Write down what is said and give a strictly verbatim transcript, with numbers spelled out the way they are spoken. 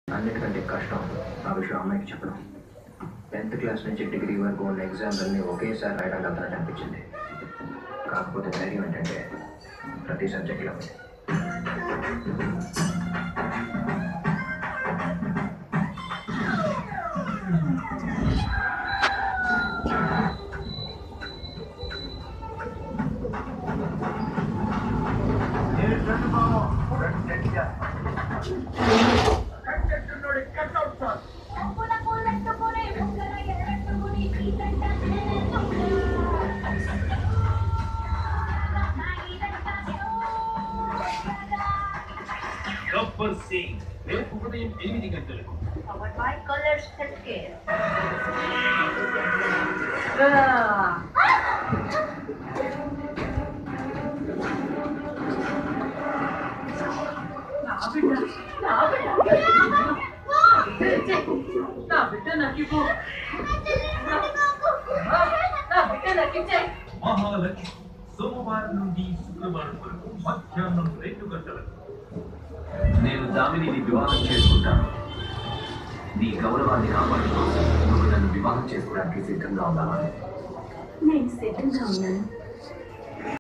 అన్నిటికంటే కష్టం ఆ విషయం అమ్మాయికి చెప్పడం. టెన్త్ క్లాస్ నుంచి డిగ్రీ వరకు ఉన్న ఎగ్జామ్స్ అన్నీ ఒకేసారి రాయడానికి అంతనట్టు అనిపించింది. కాకపోతే ధైర్యం ఏంటంటే ప్రతి సబ్జెక్ట్లో రేపు ఉదయం ఎనిమిది గంటలకు Powered by Colors Healthcare. Mahalakshmi సోమవారం నుండి శుక్రవారం వరకు మధ్యాహ్నం రెండు గంటలకు. నేను దామిని వివాహం చేసుకుంటాను. నీ గౌరవాన్ని కాపాడుతూ నువ్వు నన్ను వివాహం చేసుకోవడానికి సిద్ధంగా ఉన్నావా? నేను సిద్ధంగా ఉన్నాను.